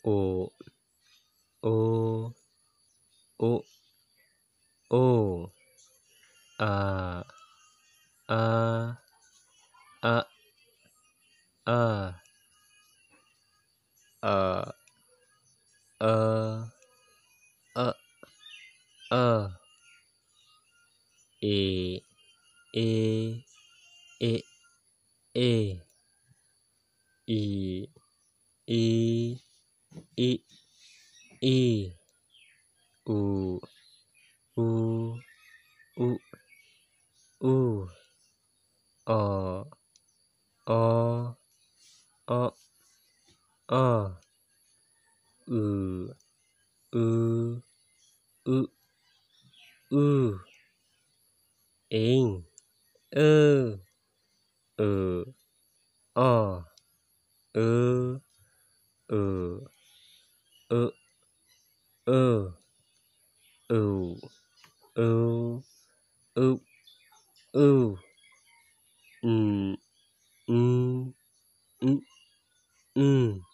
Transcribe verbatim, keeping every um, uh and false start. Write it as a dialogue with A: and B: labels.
A: 오, 오, 오, 오, 아, 아, 아, 아, 어, 어, 어, 어, 이, 이, 이, 이, 이, 이, 이, 이, 우, 우, 우, 우, 어, 어, 어, 어, 으, 으, 으, 으, 잉, 으, 으, 어, 으, 으, 으, 으, 으, 으, 으, 으, 음, 음, 음, 음.